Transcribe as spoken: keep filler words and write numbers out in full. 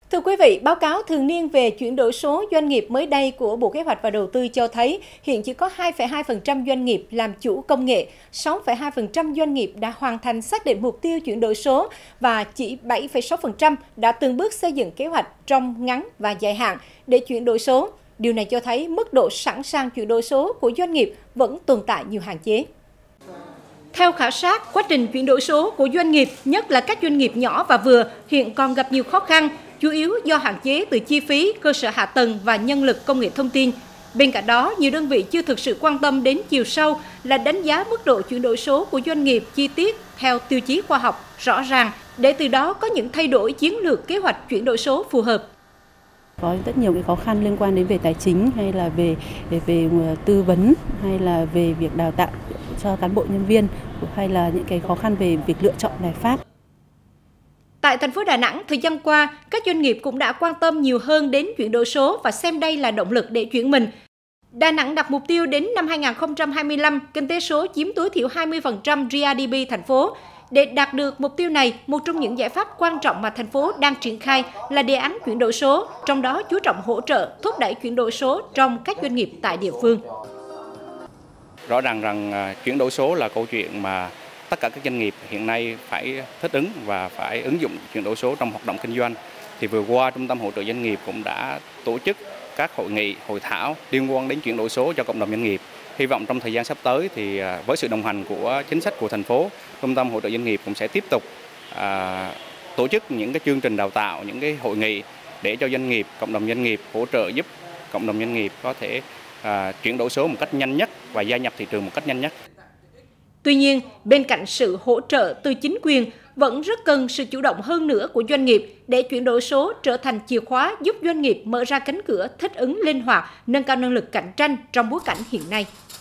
Thưa quý vị, báo cáo thường niên về chuyển đổi số doanh nghiệp mới đây của Bộ Kế hoạch và Đầu tư cho thấy hiện chỉ có hai phẩy hai phần trăm doanh nghiệp làm chủ công nghệ, sáu phẩy hai phần trăm doanh nghiệp đã hoàn thành xác định mục tiêu chuyển đổi số và chỉ bảy phẩy sáu phần trăm đã từng bước xây dựng kế hoạch trong ngắn và dài hạn để chuyển đổi số. Điều này cho thấy mức độ sẵn sàng chuyển đổi số của doanh nghiệp vẫn tồn tại nhiều hạn chế. Theo khảo sát, quá trình chuyển đổi số của doanh nghiệp, nhất là các doanh nghiệp nhỏ và vừa, hiện còn gặp nhiều khó khăn, chủ yếu do hạn chế từ chi phí, cơ sở hạ tầng và nhân lực công nghệ thông tin. Bên cạnh đó, nhiều đơn vị chưa thực sự quan tâm đến chiều sâu là đánh giá mức độ chuyển đổi số của doanh nghiệp chi tiết theo tiêu chí khoa học, rõ ràng, để từ đó có những thay đổi chiến lược kế hoạch chuyển đổi số phù hợp. Có rất nhiều cái khó khăn liên quan đến về tài chính hay là về, về về tư vấn hay là về việc đào tạo cho cán bộ nhân viên hay là những cái khó khăn về việc lựa chọn giải pháp. Tại thành phố Đà Nẵng, thời gian qua, các doanh nghiệp cũng đã quan tâm nhiều hơn đến chuyển đổi số và xem đây là động lực để chuyển mình. Đà Nẵng đặt mục tiêu đến năm hai nghìn không trăm hai mươi lăm, kinh tế số chiếm tối thiểu hai mươi phần trăm giê đê pê thành phố. Để đạt được mục tiêu này, một trong những giải pháp quan trọng mà thành phố đang triển khai là đề án chuyển đổi số, trong đó chú trọng hỗ trợ, thúc đẩy chuyển đổi số trong các doanh nghiệp tại địa phương. Rõ ràng rằng chuyển đổi số là câu chuyện mà tất cả các doanh nghiệp hiện nay phải thích ứng và phải ứng dụng chuyển đổi số trong hoạt động kinh doanh. Thì vừa qua, Trung tâm hỗ trợ doanh nghiệp cũng đã tổ chức các hội nghị, hội thảo liên quan đến chuyển đổi số cho cộng đồng doanh nghiệp. Hy vọng trong thời gian sắp tới thì với sự đồng hành của chính sách của thành phố, Trung tâm hỗ trợ doanh nghiệp cũng sẽ tiếp tục à, tổ chức những cái chương trình đào tạo, những cái hội nghị để cho doanh nghiệp, cộng đồng doanh nghiệp hỗ trợ giúp cộng đồng doanh nghiệp có thể à, chuyển đổi số một cách nhanh nhất và gia nhập thị trường một cách nhanh nhất. Tuy nhiên, bên cạnh sự hỗ trợ từ chính quyền, vẫn rất cần sự chủ động hơn nữa của doanh nghiệp để chuyển đổi số trở thành chìa khóa giúp doanh nghiệp mở ra cánh cửa thích ứng linh hoạt, nâng cao năng lực cạnh tranh trong bối cảnh hiện nay.